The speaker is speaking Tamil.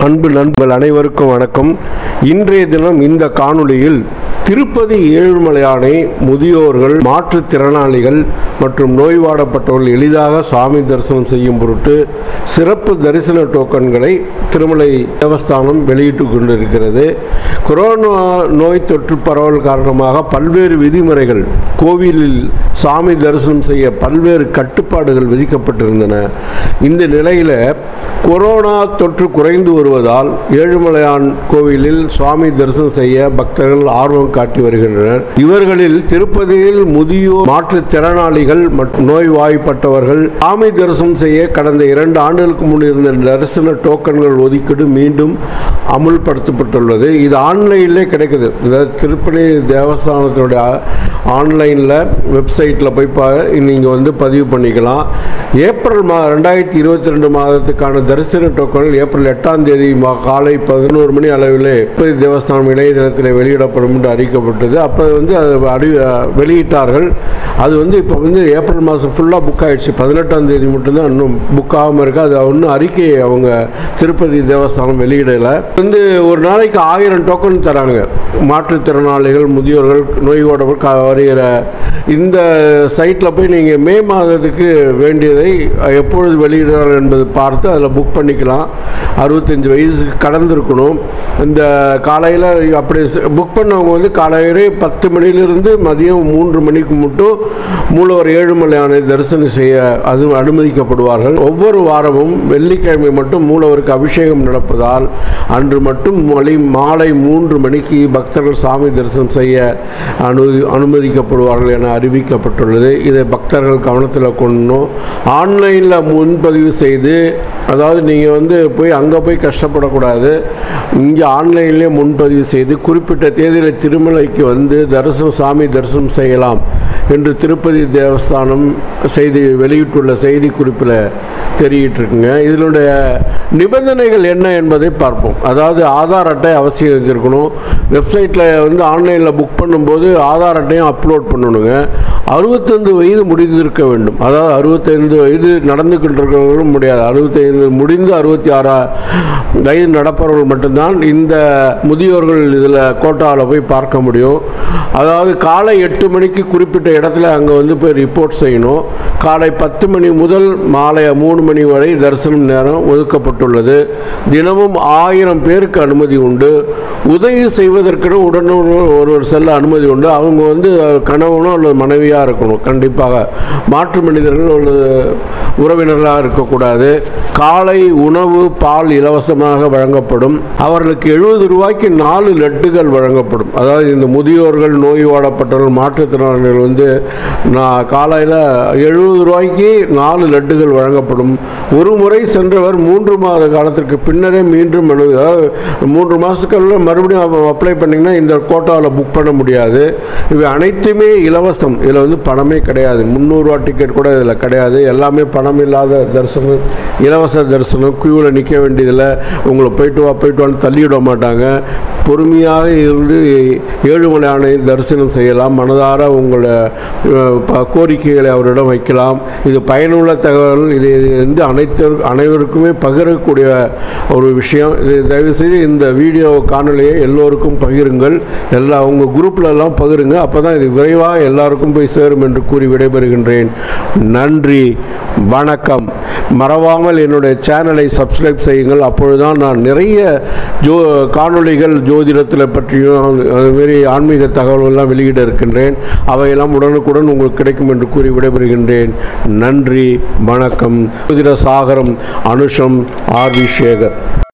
அன்பு நண்பர்கள் அனைவருக்கும் வணக்கம். இன்றைய தினம் இந்த காணொளியில் திருப்பதி ஏழுமலையானை முதியோர்கள், மாற்றுத்திறனாளிகள் மற்றும் நோய்வாடப்பட்டவர்கள் எளிதாக சுவாமி தரிசனம் செய்யும் பொருட்டு சிறப்பு தரிசன டோக்கன்களை திருமலை தேவஸ்தானம் வெளியிட்டு கொண்டிருக்கிறது. கொரோனா நோய் தொற்று பரவல் காரணமாக பல்வேறு விதிமுறைகள், கோவிலில் சாமி தரிசனம் செய்ய பல்வேறு கட்டுப்பாடுகள் விதிக்கப்பட்டிருந்தன. இந்த நிலையில் கொரோனா தொற்று குறைந்து வருவதால் ஏழுமலையான் கோவிலில் சுவாமி தரிசனம் செய்ய பக்தர்கள் ஆர்வம் காட்டி வருகின்றனர். இவர்களில் திருப்பதியில் முதியோர், மாற்றுத்திறனாளிகள் மற்றும் நோய்வாய்ப்பட்டவர்கள் சாமி தரிசனம் செய்ய கடந்த 2 ஆண்டுகளுக்கு முன் இருந்த தரிசன டோக்கன்கள் ஒதுக்கீடு மீண்டும் அமுல்படுத்தப்பட்டுள்ளது. இது ஆன்லைன்லேயே கிடைக்குது. திருப்பதி தேவஸ்தானத்தோட ஆன்லைனில் வெப்சைட்டில் போய் நீங்கள் பதிவு பண்ணிக்கலாம். ஏப்ரல் 2022 மாதத்துக்கான தரிசன டோக்கன்கள் ஏப்ரல் 8ஆம் தேதி காலை 11 மணி அளவில் திருப்பதி தேவஸ்தானம் இணையதளத்தில் வெளியிடப்படும் என்று அறிவிக்கப்பட்டது. அப்போ அதை வெளியிட்டார்கள். அது இப்போ ஏப்ரல் மாதம் ஃபுல்லாக புக் ஆகிடுச்சு. 18ஆம் தேதி மட்டும்தான் இன்னும் புக் ஆகாமல் இருக்குது. அது இன்னும் அறிக்கையை அவங்க திருப்பதி தேவஸ்தானம் வெளியிடலை. ஒரு நாளைக்கு 1000 டோக்கன் தராங்க. மாற்றுத்திறனாளிகள், முதியோர்கள், நோய்வாடவர்கள் வருகிற இந்த சைட்டில் போய் நீங்கள் மே மாதத்துக்கு வேண்டியதை எப்பொழுது வெளியிடுறார்கள் என்பது பார்த்து அதில் புக் பண்ணிக்கலாம். 65 வயசுக்கு கடந்திருக்கணும். இந்த காலையில் அப்படி புக் பண்ணவங்க காலையிலே 10 மணிலிருந்து மதியம் 3 மணிக்கு மட்டும் மூலவர் ஏழுமலையானை தரிசனம் செய்ய அனுமதிக்கப்படுவார்கள். ஒவ்வொரு வாரமும் வெள்ளிக்கிழமை மட்டும் மூலவருக்கு அபிஷேகம் நடப்பதால் அன்று மட்டும் மாலை 3 மணிக்கு பக்தர்கள் சாமி தரிசனம் செய்ய அனுமதிக்கப்படுவார்கள் என அறிவிக்கப்பட்டுள்ளது. இதை பக்தர்கள் கவனத்தில் கொள்ளணும். ஆன்லைனில் முன்பதிவு செய்து, அதாவது நீங்கள் போய் அங்கே போய் கஷ்டப்படக்கூடாது. இங்கே ஆன்லைன்லேயே முன்பதிவு செய்து குறிப்பிட்ட தேதியில் திருமலைக்கு சாமி தரிசனம் செய்யலாம் என்று திருப்பதி தேவஸ்தானம் வெளியிட்டுள்ள செய்தி குறிப்பில் தெரிவிட்டிருக்குங்க. இதனுடைய நிபந்தனைகள் என்ன என்பதை பார்ப்போம். அதாவது ஆதார் அட்டை அவசியம் இருக்கணும். வெப்சைட்டில் ஆன்லைனில் புக் பண்ணும்போது ஆதார் அட்டையும் அப்லோட் பண்ணணுங்க. 65 வயது முடிந்திருக்க வேண்டும். அதாவது 65 வயது நடந்துக்கிட்டு இருக்கிறவர்களும் முடியாது. 65 முடிந்து 66 வயது நடப்பவர்கள் மட்டும்தான் இந்த முதியோர்கள் இதில் கோட்டாவில் போய் பார்க்க முடியும். அதாவது காலை 8 மணிக்கு குறிப்பிட்ட இடத்துல அங்கே போய் ரிப்போர்ட் செய்யணும். காலை 10 மணி முதல் மாலை 3 மணி வரை தரிசனம் நேரம் ஒதுக்கப்பட்டுள்ளது. தினமும் 1000 பேருக்கு அனுமதி உண்டு. உதவி செய்வதற்கு ஒருவர் செல்ல அனுமதி உண்டு. அவங்க கணவனோ அல்லது மனைவியாக இருக்கணும். கண்டிப்பாக மாற்று மனிதர்கள் அல்லது உறவினர்களாக இருக்கக்கூடாது. காலை உணவு, பால் இலவசமாக வழங்கப்படும். அவர்களுக்கு 70 ரூபாய்க்கு 4 லட்டுகள் வழங்கப்படும். அதாவது இந்த முதியோர்கள், நோய்வாடப்பட்டவர்கள், மாற்றுத்திறனாளிகள் காலையில் 70 ரூபாய்க்கு 4 லட்டுகள் வழங்கப்படும். ஒரு முறை சென்றவர் 3 மாத காலத்திற்கு பின்னரே மீண்டும் 3 மாதத்துக்குள்ள மறுபடியும் அப்ளை பண்ணிங்கன்னா இந்த கோட்டாவில் புக் பண்ண முடியாது. இவை அனைத்துமே இலவசம். இதில் பணமே கிடையாது. 300 ரூபா டிக்கெட் கூட இதில் கிடையாது. எல்லாமே பணம் இல்லாத தரிசனம், இலவச தரிசனம். கியூவில் நிற்க வேண்டியதில் உங்களை போயிட்டு வான்னு தள்ளிவிட மாட்டாங்க. பொறுமையாக இருந்து ஏழுமலையானை தரிசனம் செய்யலாம். மனதார உங்களோட கோரிக்கைகளை அவரிடம் வைக்கலாம். இது பயனுள்ள தகவல். இது அனைவருக்குமே பகிரக்கூடிய ஒரு விஷயம். இது தயவுசெய்து இந்த வீடியோ காணொலியை எல்லோருக்கும் பகிருங்கள். உங்கள் குரூப்பில் எல்லாம் பகிருங்க. அப்போ தான் இது விரைவாக எல்லாருக்கும் போய் சேரும் என்று கூறி விடைபெறுகின்றேன். நன்றி, வணக்கம். மறவாமல் என்னுடைய சேனலை சப்ஸ்கிரைப் செய்யுங்கள். அப்பொழுதுதான் நான் நிறைய காணொளிகள் ஜோதிடத்தில் பற்றியும் அதுமாரி ஆன்மீக தகவல்கள்லாம் வெளியிட இருக்கின்றேன். அவையெல்லாம் உடனுக்குடன் உங்களுக்கு கிடைக்கும் என்று கூறி விடைபெறுகின்றேன். நன்றி, வணக்கம். ஜோதிட சாகரம், அனுஷம், ஆர் வி சேகர்.